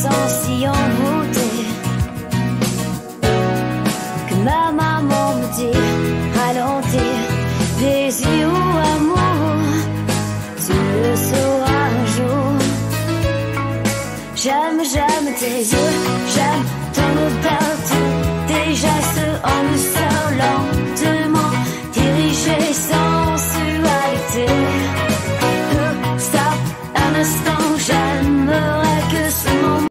sens si envoûté que ma maman me dit ralentir. Désir ou amour, tu le sauras un jour. J'aime tes yeux, j'aime ton odeur, tes gestes en me